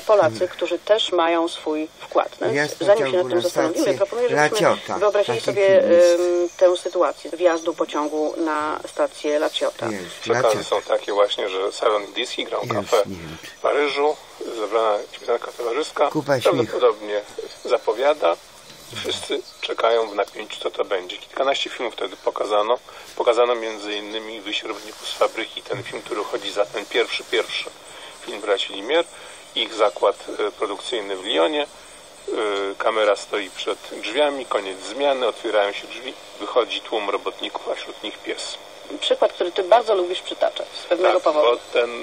Polacy, którzy też mają swój wkład. No więc zanim się nad tym zastanowimy, proponuję, żebyśmy wyobrazili sobie tę sytuację wjazdu pociągu na stację La Ciotta. Przekazy są takie właśnie, że Salon Indyjski, Grand Café w Paryżu, zebrana śmietanka towarzyska, prawdopodobnie zapowiada. Wszyscy czekają w napięciu, co to będzie. Kilkanaście filmów wtedy pokazano. Pokazano między innymi Wyjście robotników z fabryki, ten film, który chodzi za ten pierwszy film braci Lumière, ich zakład produkcyjny w Lyonie. Kamera stoi przed drzwiami, koniec zmiany, otwierają się drzwi, wychodzi tłum robotników, a wśród nich pies. Przykład, który ty bardzo lubisz przytaczać z pewnego powodu. Bo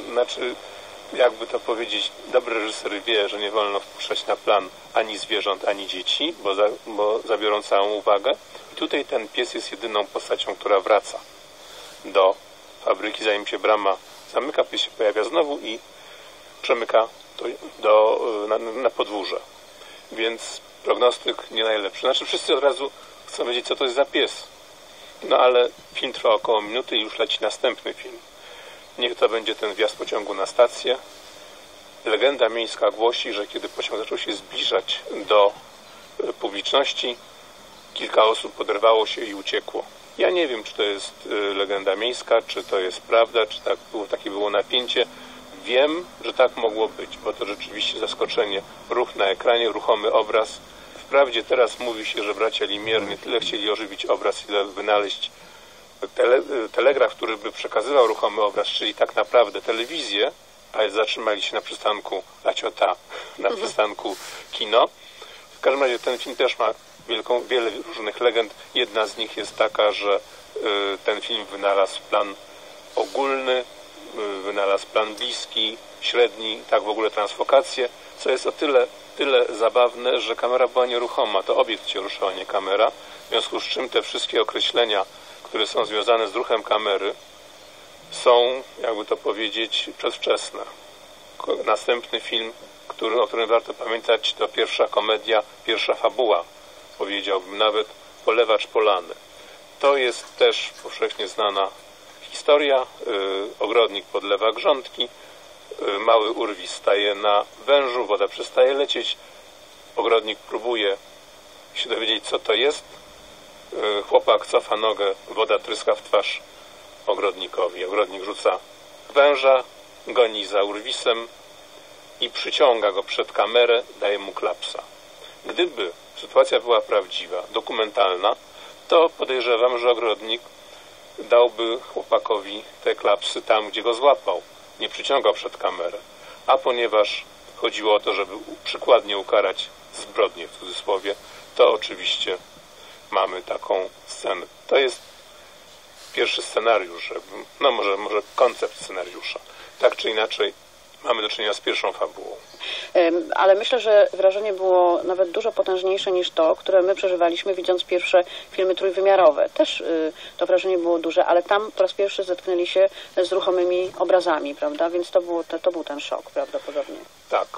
jakby to powiedzieć, dobry reżyser wie, że nie wolno wpuszczać na plan ani zwierząt, ani dzieci, bo zabiorą całą uwagę. I tutaj ten pies jest jedyną postacią, która wraca do fabryki, zanim się brama zamyka, pies się pojawia znowu i przemyka na podwórze. Więc prognostyk nie najlepszy. Znaczy wszyscy od razu chcą wiedzieć, co to jest za pies. No ale film trwa około minuty i już leci następny film. Niech to będzie ten wjazd pociągu na stację. Legenda miejska głosi, że kiedy pociąg zaczął się zbliżać do publiczności, kilka osób poderwało się i uciekło. Ja nie wiem, czy to jest legenda miejska, czy to jest prawda, czy takie było napięcie. Wiem, że tak mogło być, bo to rzeczywiście zaskoczenie. Ruch na ekranie, ruchomy obraz. Wprawdzie teraz mówi się, że bracia Lumière nie tyle chcieli ożywić obraz, ile wynaleźć telegraf, który by przekazywał ruchomy obraz, czyli tak naprawdę telewizję, ale zatrzymali się na przystanku La Ciotta, na przystanku kino. W każdym razie ten film też ma wiele różnych legend. Jedna z nich jest taka, że ten film wynalazł plan ogólny, wynalazł plan bliski, średni, tak w ogóle transfokację, co jest o tyle zabawne, że kamera była nieruchoma, to obiekt się ruszał, a nie kamera, w związku z czym te wszystkie określenia, które są związane z ruchem kamery, są, jakby to powiedzieć, przedwczesne. Następny film, o którym warto pamiętać, to pierwsza komedia, pierwsza fabuła, powiedziałbym nawet, Polewacz Polany. To jest też powszechnie znana historia. Ogrodnik podlewa grządki, mały urwis staje na wężu, woda przestaje lecieć, ogrodnik próbuje się dowiedzieć, co to jest. Chłopak cofa nogę, woda tryska w twarz ogrodnikowi. Ogrodnik rzuca węża, goni za urwisem i przyciąga go przed kamerę, daje mu klapsa. Gdyby sytuacja była prawdziwa, dokumentalna, to podejrzewam, że ogrodnik dałby chłopakowi te klapsy tam, gdzie go złapał. Nie przyciągał przed kamerę. A ponieważ chodziło o to, żeby przykładnie ukarać zbrodnię w cudzysłowie, to oczywiście mamy taką scenę. To jest pierwszy scenariusz, no może koncept scenariusza. Tak czy inaczej mamy do czynienia z pierwszą fabułą. Ale myślę, że wrażenie było nawet dużo potężniejsze niż to, które my przeżywaliśmy, widząc pierwsze filmy trójwymiarowe. Też to wrażenie było duże, ale tam po raz pierwszy zetknęli się z ruchomymi obrazami, prawda? Więc to był ten szok prawdopodobnie. Tak.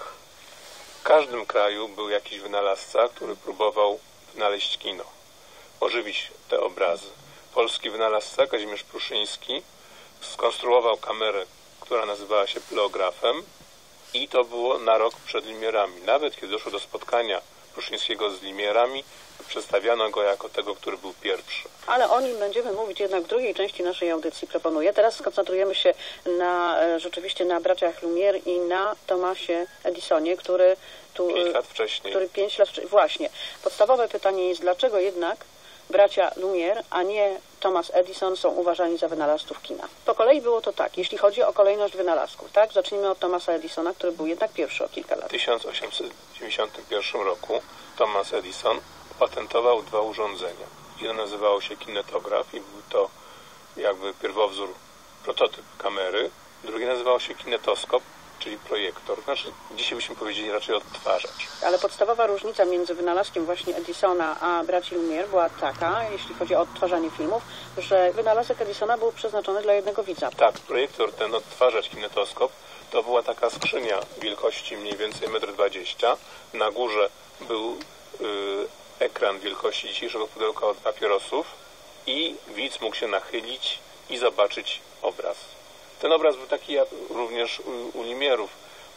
W każdym kraju był jakiś wynalazca, który próbował wynaleźć kino, ożywić te obrazy. Polski wynalazca Kazimierz Pruszyński skonstruował kamerę, która nazywała się pleografem, i to było na rok przed Lumierami. Nawet kiedy doszło do spotkania Pruszyńskiego z Lumierami, przedstawiano go jako tego, który był pierwszy. Ale o nim będziemy mówić jednak w drugiej części naszej audycji, proponuję. Teraz skoncentrujemy się rzeczywiście na braciach Lumière i na Thomasie Edisonie, który 5 lat wcześniej. Właśnie. Podstawowe pytanie jest, dlaczego jednak bracia Lumière, a nie Thomas Edison są uważani za wynalazców kina. Po kolei było to tak, jeśli chodzi o kolejność wynalazków, tak? Zacznijmy od Thomasa Edisona, który był jednak pierwszy o kilka lat. W 1891 roku Thomas Edison patentował 2 urządzenia. Jedno nazywało się kinetograf i był to jakby pierwowzór, prototyp kamery. Drugie nazywało się kinetoskop, czyli projektor. Znaczy, dzisiaj byśmy powiedzieli raczej odtwarzacz. Ale podstawowa różnica między wynalazkiem właśnie Edisona a braci Lumière była taka, jeśli chodzi o odtwarzanie filmów, że wynalazek Edisona był przeznaczony dla jednego widza. Tak, projektor, ten odtwarzacz, kinetoskop, to była taka skrzynia wielkości mniej więcej 1,20 m. Na górze był ekran wielkości dzisiejszego pudełka od papierosów i widz mógł się nachylić i zobaczyć obraz. Ten obraz był taki jak również u Lumierów.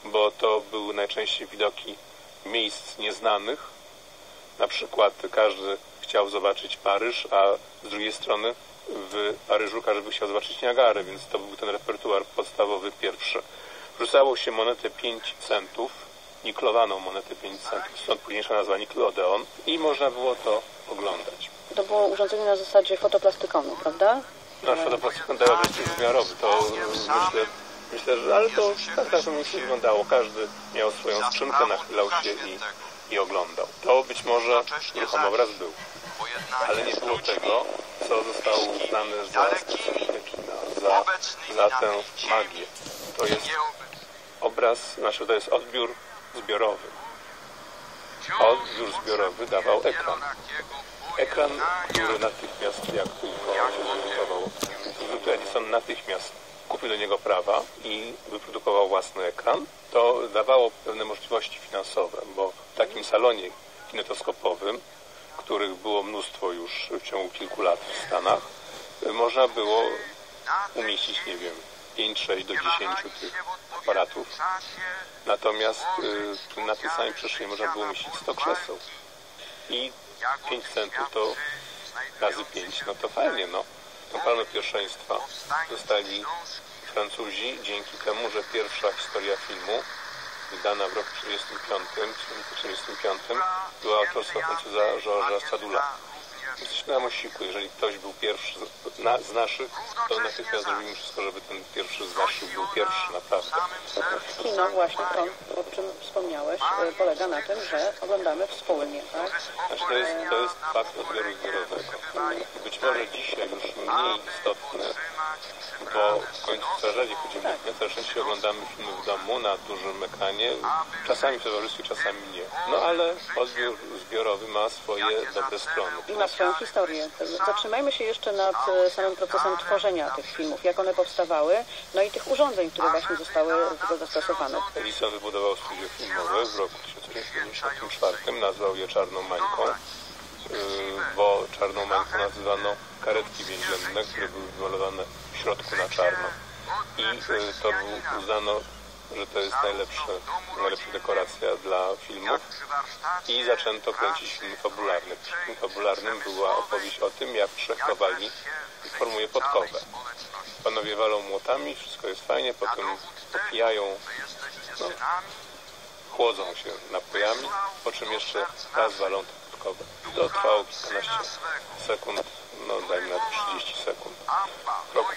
bo to były najczęściej widoki miejsc nieznanych. Na przykład każdy chciał zobaczyć Paryż, a z drugiej strony w Paryżu każdy by chciał zobaczyć Niagarę, więc to był ten repertuar podstawowy pierwszy. Wrzucało się monetę 5 centów, niklowaną monetę 5 centów, stąd późniejsza nazwa Nickelodeon i można było to oglądać. To było urządzenie na zasadzie fotoplastikonu, prawda? Nasz fotoplastikon dał wymiarowy, to myślę, że ale to tak to wyglądało. Każdy miał swoją skrzynkę, nachylał się i oglądał. To być może ruchomobraz był, ale nie było tego, co zostało uznane za specyfikę kina, za tę magię. To jest obraz, to jest odbiór zbiorowy. Odbiór zbiorowy dawał ekran. Ekran, który natychmiast, jak tylko się zorientował, Edison natychmiast kupił do niego prawa i wyprodukował własny ekran. To dawało pewne możliwości finansowe, bo w takim salonie kinetoskopowym, których było mnóstwo już w ciągu kilku lat w Stanach, można było umieścić, nie wiem, 5, 6 do 10 tych aparatów. Natomiast na tej samej przestrzeni można było umieścić 100 krzeseł. I 5 centów to razy 5, no to fajnie, no. Tą palmę pierwszeństwa dostali Francuzi dzięki temu, że pierwsza historia filmu wydana w roku 1935 była autorstwa Francuza Georgesa Sadoula. Jesteśmy na mosiku, jeżeli ktoś był pierwszy z naszych, to natychmiast zrobimy wszystko, żeby ten pierwszy z naszych był pierwszy, naprawdę. Kino właśnie, to, o czym wspomniałeś, polega na tym, że oglądamy wspólnie, tak? Znaczy to jest fakt odbioru zbiorowego. Być może dzisiaj już mniej istotny, bo w końcu coraz chodzimy w coraz częściej oglądamy filmy w domu na dużym ekranie, czasami w towarzystwie, czasami nie. No ale odbiór zbiorowy ma swoje dobre strony. I ma swoją historię. Zatrzymajmy się jeszcze nad samym procesem tworzenia tych filmów, jak one powstawały, no i tych urządzeń, które właśnie zostały do tego zastosowane. Edison wybudował studio filmowe w roku 1954, nazwał je Czarną Mańką, bo Czarną Mańką nazywano karetki więzienne, które były wymalowane w środku na czarno. I to uznano, że to jest najlepsza dekoracja dla filmów i zaczęto kręcić filmy fabularne. W filmie fabularnym była opowieść o tym, jak trzech kowali formuje podkowę. Panowie walą młotami, wszystko jest fajnie, potem opijają, chłodzą się napojami, po czym jeszcze raz walą tę podkowę. To trwało kilkanaście sekund, dajmy na to 30 sekund. W roku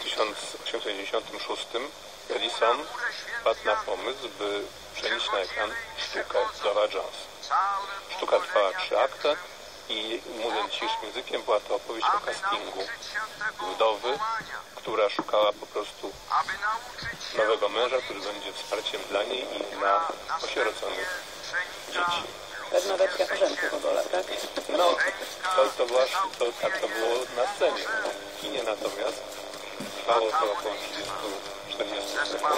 1896 Edison wpadł na pomysł, by przenieść na ekran sztukę Dowa Jones. Sztuka trwała 3 akty i mówiąc dzisiejszym językiem była to opowieść o castingu wdowy, która szukała po prostu nowego męża, który będzie wsparciem dla niej i dla osieroconych dzieci. Pewna wersja porządku w ogóle, tak? No, tak to było na scenie. W kinie natomiast trwało to około 30-40 sekund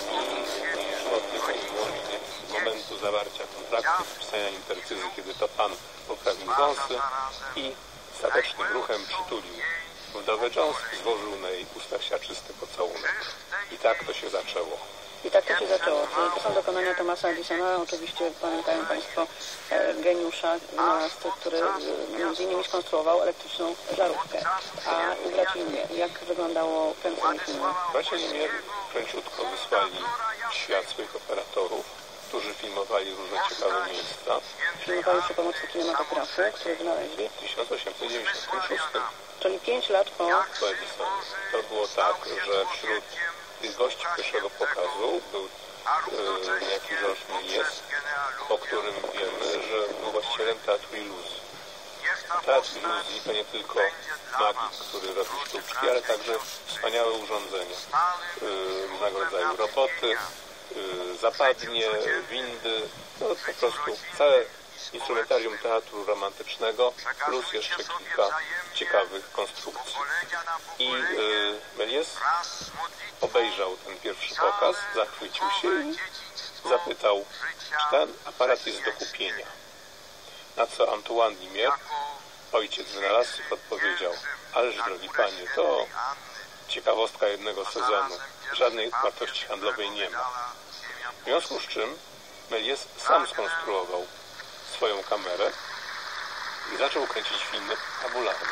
i szło tylko i wyłącznie z momentu zawarcia kontraktu, podpisania intercyzy, kiedy to pan poprawił wąsy i statecznym ruchem przytulił wdowę Jones i złożył na jej ustach siarczysty pocałunek. I tak to się zaczęło. I tak to się zaczęło. To są dokonania Thomasa Edisona. Oczywiście pamiętają Państwo geniusza wynalazcy, który między innymi skonstruował elektryczną żarówkę. A braci Lumière, jak wyglądało kręcenie filmu? Bracia Lumière pręciutko wysłali w świat swoich operatorów, którzy filmowali różne ciekawe miejsca. Filmowali przy pomocy kinematografu, który wynaleźli w 1896. Czyli 5 lat po Edisonie. To było tak, że wśród tych gości pierwszego pokazu był niejaki Georges Méliès, o którym wiemy, że był właścicielem Teatru Iluzji. Teatr Iluzji to nie tylko magik, który robi sztuczki, ale także wspaniałe urządzenia. Różnego rodzaju roboty, zapadnie, windy, po prostu całe instrumentarium teatru romantycznego, plus jeszcze kilka ciekawych konstrukcji. I Méliès obejrzał ten pierwszy pokaz, zachwycił się i zapytał, czy ten aparat jest do kupienia. Na co Antoine Lumière, ojciec wynalazcy, odpowiedział, ależ drogi panie, to ciekawostka jednego sezonu, żadnej wartości handlowej nie ma. związku z czym Méliès sam skonstruował swoją kamerę i zaczął kręcić filmy fabularne.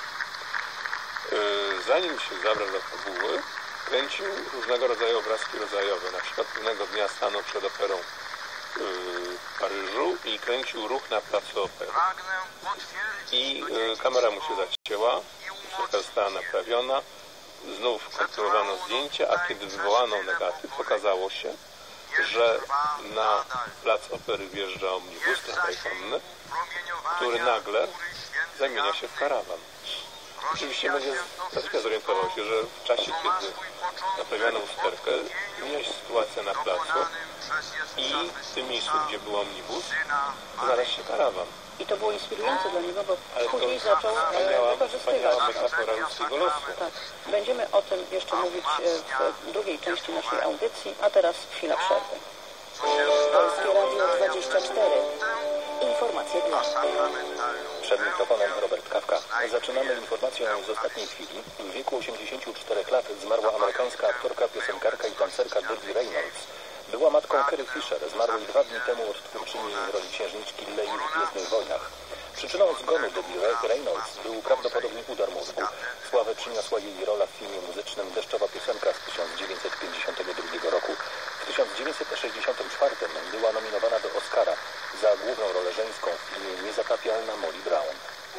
Zanim się zabrał do fabuły, kręcił różnego rodzaju obrazki rodzajowe. Na przykład pewnego dnia stanął przed operą w Paryżu i kręcił ruch na placu Opery. I kamera mu się zacięła, sztuka została naprawiona, znów konstruowano zdjęcia, a kiedy wywołano negatyw, okazało się, że na plac Opery wjeżdża omnibus konny, który nagle zamienia się w karawan. Oczywiście Méliès zorientował się, że w czasie, kiedy naprawiano usterkę, zmieniła się sytuacja na placu i w tym miejscu, gdzie był omnibus, znalazł się karawan. I to było inspirujące dla niego, bo Ale później zaczął wykorzystywać. metafora ludzkiego losu. Tak. Będziemy o tym jeszcze mówić w drugiej części naszej audycji, a teraz chwila przerwy. Polskie Radio 24. Informacje dnia. Przed mikrofonem Robert Kawka. Zaczynamy informacją z ostatniej chwili. W wieku 84 lat zmarła amerykańska aktorka, piosenkarka i tancerka Debbie Reynolds. Była matką Carrie Fisher, zmarłej 2 dni temu od twórczyni roli księżniczki Lei w Gwiezdnych Wojnach. Przyczyną zgonu Debbie Reynolds był prawdopodobnie udar mózgu. Sławę przyniosła jej rola w filmie muzycznym Deszczowa piosenka z 1952 roku. W 1964 była nominowana do Oscara za główną rolę żeńską w filmie Niezatapialna Molly Brown.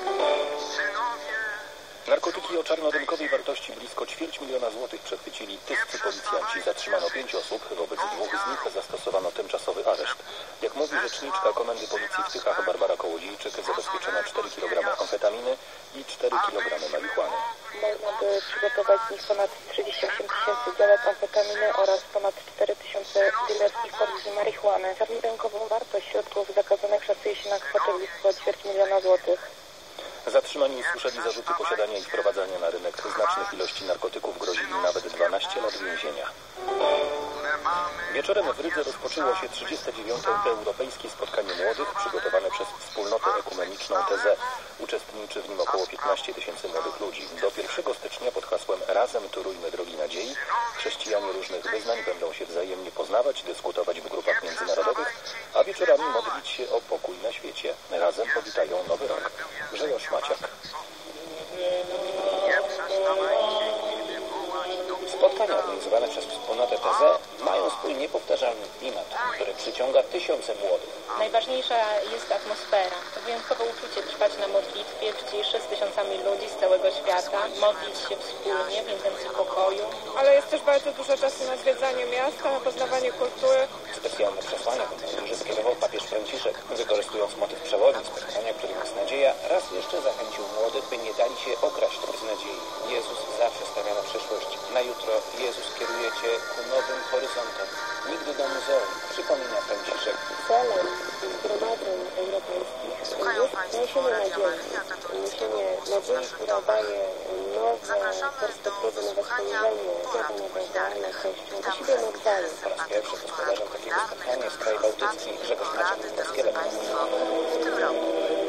Narkotyki o czarnorynkowej wartości blisko 250 000 złotych przechwycili tyscy policjanci. Zatrzymano 5 osób, wobec 2 z nich zastosowano tymczasowy areszt. Jak mówi rzeczniczka Komendy Policji w Tychach Barbara Kołodziejczyk, zabezpieczono 4 kg amfetaminy i 4 kg marihuany. Można by przygotować z nich ponad 38 000 działek amfetaminy oraz ponad 4 000 dilerskich porcji marihuany. Czarnorynkową wartość środków zakazanych szacuje się na kwotę blisko 250 000 złotych. Zatrzymani usłyszeli zarzuty posiadania i wprowadzania na rynek znacznych ilości narkotyków, grozili nawet 12 lat więzienia. Wieczorem w Rydze rozpoczęło się 39. Europejskie Spotkanie Młodych przygotowane przez Wspólnotę Ekumeniczną TZ. Uczestniczy w nim około 15 000 młodych ludzi. Do 1 stycznia pod hasłem Razem turujmy drogi nadziei chrześcijanie różnych wyznań będą się wzajemnie poznawać, dyskutować w grupach międzynarodowych, a wieczorami modlić się o pokój na świecie. Razem powitają nowy rok. Grzegorz Maciak. Spotkania organizowane przez Wspólnotę TZ mają swój niepowtarzalny klimat, który przyciąga tysiące młodych. Najważniejsza jest atmosfera. To wyjątkowe uczucie trwać na modlitwie w ciszy z tysiącami ludzi z całego świata, modlić się wspólnie w intencji pokoju. Ale jest też bardzo dużo czasu na zwiedzanie miasta, na poznawanie kultury. Specjalne przesłanie do młodzieży skierował papież Franciszek, wykorzystując motyw przewodni spotkania, którym jest nadzieja, raz jeszcze zachęcił młodych, by nie dali się okraść z nadziei. Jezus zawsze stawia na przyszłość. Na jutro Jezus kieruje Cię ku nowym horyzontom. Nigdy do muzeum, przypomina Franciszek. Celem zgromadzeń europejskich jest niesienie nadziei. Niesienie nadziei, która daje nowe perspektywy, nowe spojrzenie, nowe realność do siebie nawzajem. Po raz pierwszy gospodarzem takiego spotkania jest kraj bałtycki. Grzegorz Maciek z Kielecka. W tym roku,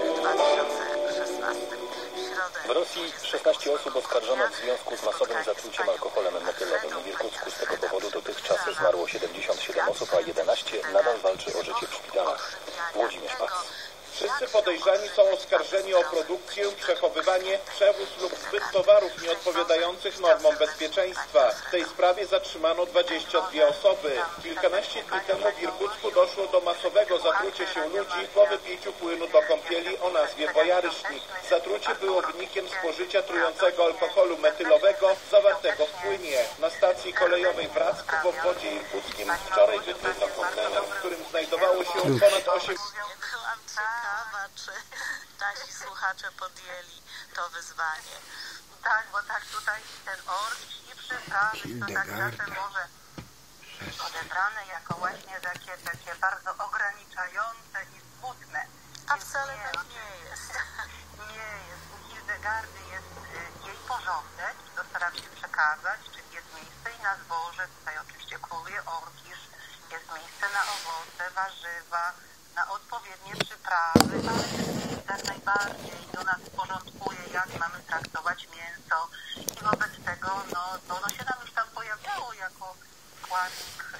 2016. W Rosji 16 osób oskarżono w związku z masowym zatruciem alkoholem metylowym. W Irkucku z tego powodu dotychczas zmarło 77 osób, a 11 nadal walczy o życie w szpitalach. Włodzimierz Pac. Wszyscy podejrzani są oskarżeni o produkcję, przechowywanie, przewóz lub zbyt towarów nieodpowiadających normom bezpieczeństwa. W tej sprawie zatrzymano 22 osoby. Kilkanaście dni temu w Irkucku doszło do masowego zatrucia się ludzi po wypiciu płynu do kąpieli o nazwie bojarysznik. Zatrucie było wynikiem spożycia trującego alkoholu metylowego zawartego w płynie. Na stacji kolejowej w Racku w obwodzie irkuckim wczoraj wykryto kontener, w którym znajdowało się ponad 8... Byłam ciekawa, czy nasi słuchacze podjęli to wyzwanie. Tak, bo tak tutaj ten ork i przyprawy to tak czasem może odebrane jako właśnie takie bardzo ograniczające i smutne. A wcale tak nie jest. Nie jest. U Hildegardy jest jej porządek, to staram się przekazać, czyli jest miejsce i na zboże, tutaj oczywiście króluje orkisz, jest miejsce na owoce, warzywa, na odpowiednie przyprawy, ale tak najbardziej do nas porządkuje, jak mamy traktować mięso i wobec tego no się nam już tam pojawiało jako składnik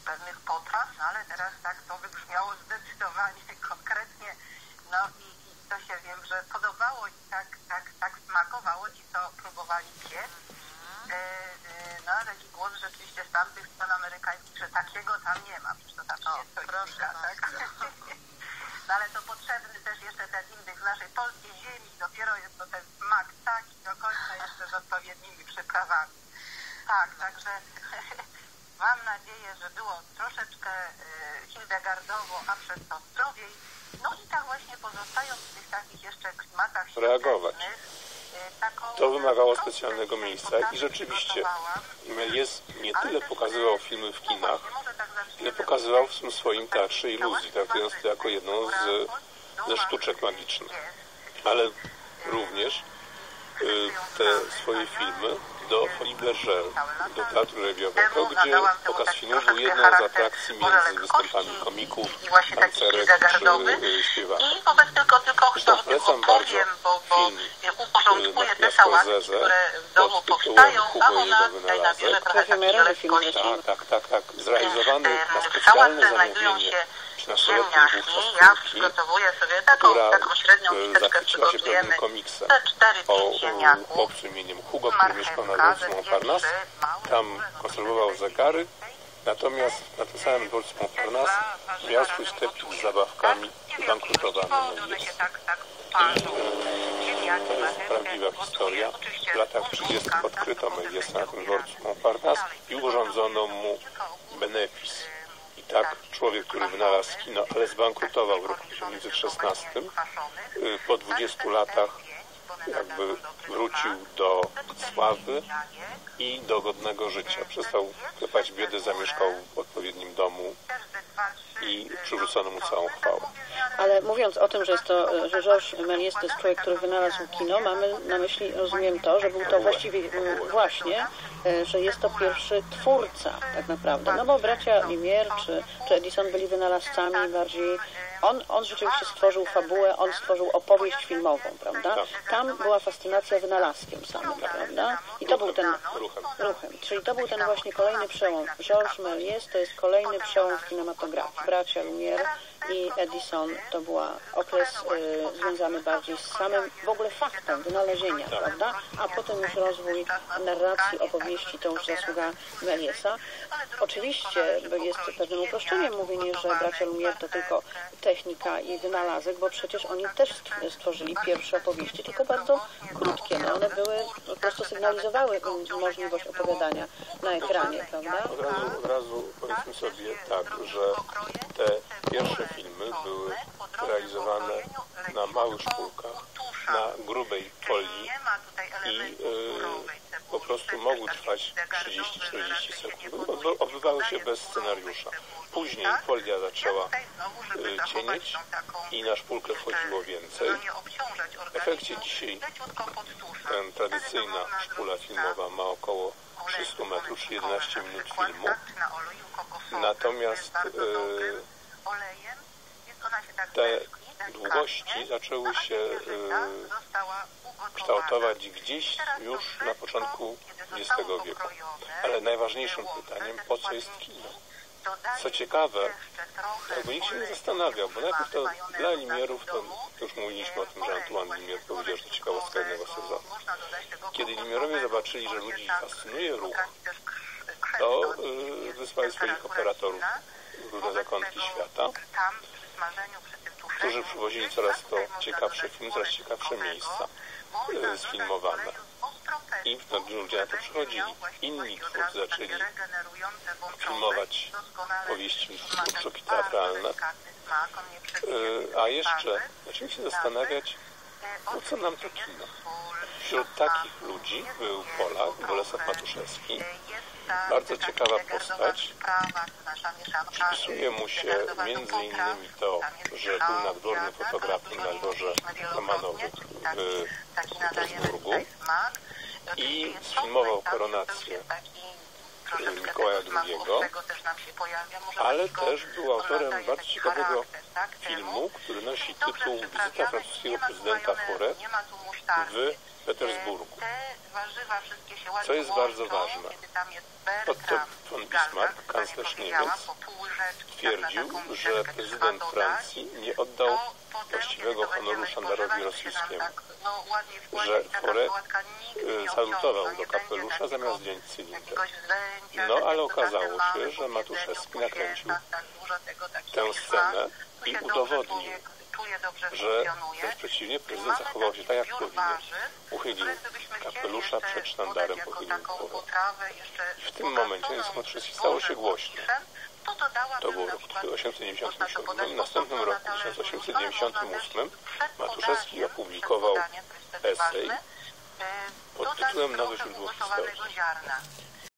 pewnych potraw, no ale teraz tak to wybrzmiało zdecydowanie konkretnie, no i to się wiem, że podobało i tak smakowało ci, co próbowali piec. No taki głos rzeczywiście z tamtych stron amerykańskich, że takiego tam nie ma, przecież to tam jest coś innego, tak? No ale to potrzebny też jeszcze ten indyk z naszej polskiej ziemi, dopiero jest to ten smak taki do końca jeszcze z odpowiednimi przyprawami. Tak, także mam nadzieję, że było troszeczkę hildegardowo, a przez to zdrowiej. No i tak właśnie pozostając w tych takich jeszcze klimatach reagować. To wymagało specjalnego miejsca i rzeczywiście Méliès nie tyle pokazywał filmy w kinach, ile pokazywał w tym swoim teatrze iluzji, traktując to jako jedną ze sztuczek magicznych. Ale również te swoje filmy do Folies Bergère, do teatru rewiowego, gdzie pokaz filmu był jedną z atrakcji między występami komików, tancerek czy śpiewaków. I wobec tylko polecam bardzo film uporządkuję te sałaty, które w domu powstają, a ona tutaj nabierze trochę takiej lekkości. Tak. Zrealizowany na specjalne zamówienie nastoletniej wówczas ja przygotowuję sobie taką średnią która zachwyciła się pewnym komiksem o chłopcu imieniem Hugo, który mieszkał na dworcu Montparnasse. Tam konserwował zegary, natomiast na tym samym dworcu Montparnasse miał swój sklepik z zabawkami bankrutowany Méliès. To jest prawdziwa historia. W latach 30. odkryto Méliès na tym dworcu Montparnasse i urządzono mu benefis. Tak, człowiek, który wynalazł kino, ale zbankrutował w roku 1916, po 20 latach jakby wrócił do sławy i do godnego życia. Przestał klepać biedę, zamieszkał w odpowiednim domu i przywrócono mu całą chwałę. Ale mówiąc o tym, że Georges Méliès to jest człowiek, który wynalazł kino, mamy na myśli, rozumiem to, że był to właściwie właśnie, że jest to pierwszy twórca tak naprawdę. No bo bracia Lumière czy Edison byli wynalazcami bardziej. On rzeczywiście stworzył fabułę, on stworzył opowieść filmową, prawda? Tam była fascynacja wynalazkiem samym, prawda? I to był ten ruchem. Czyli to był ten właśnie kolejny przełom. Georges Méliès to jest kolejny przełom w kinematografii. Bracia Lumière i Edison to był okres związany bardziej z samym w ogóle faktem wynalezienia, prawda? A potem już rozwój narracji, opowieści, to już zasługa Mélièsa. Oczywiście jest pewnym uproszczeniem mówienie, że bracia Lumière to tylko technika i wynalazek, bo przecież oni też stworzyli pierwsze opowieści, tylko bardzo krótkie. No one były, po prostu sygnalizowały możliwość opowiadania na ekranie, prawda? Od razu powiedzmy sobie tak, że te pierwsze filmy były realizowane na małych szpulkach, na grubej folii i po prostu mogły trwać 30-40 sekund. Odbywały się bez scenariusza. Później folia zaczęła cienieć i na szpulkę wchodziło więcej. W efekcie dzisiaj tradycyjna szpula filmowa ma około 300 metrów, czy 11 minut filmu. Natomiast te długości zaczęły się kształtować gdzieś już na początku XX wieku. Ale najważniejszym pytaniem, po co jest kino? Co ciekawe, jakby nikt się nie zastanawiał, bo najpierw to dla Lumierów, to już mówiliśmy o tym, że Antoine Lumière powiedział, że to ciekawostka jednego sezonu. Kiedy Lumierowie zobaczyli, że ludzi fascynuje ruch, to wysłali swoich operatorów w różne zakątki świata, którzy przywozili coraz to ciekawsze filmy, coraz ciekawsze miejsca sfilmowane. I ludzie na to przychodzili. Inni twórcy zaczęli filmować powieści lub sztuki teatralne. A jeszcze zaczęli się zastanawiać, po co nam to kino. Wśród takich ludzi był Polak, Bolesław Matuszewski. Bardzo ciekawa postać. Przypisuje mu się między innymi to, że był nadwornym fotografem na dworze Romanowych w Petersburgu i sfilmował koronację Mikołaja II, ale też był autorem bardzo ciekawego filmu, który nosi tytuł Wizyta francuskiego prezydenta Fauré w Petersburgu. Co jest bardzo ważne, Otto von Bismarck, kanclerz Niemiec, twierdził, że prezydent Francji nie oddał właściwego honoru sztandarowi rosyjskiemu, że Fauré salutował do kapelusza zamiast zdjąć cylinder. No ale okazało się, że Matuszewski nakręcił tę scenę i udowodnił, że wręcz przeciwnie, prezydent zachował się tak, jak powinien. Uchylił kapelusza przed sztandarem, pochylił głowę. I w tym momencie Matuszewski stało się głośno. To był rok 1897. W następnym roku, 1898, Matuszewski opublikował esej pod tytułem Nowe źródło historii.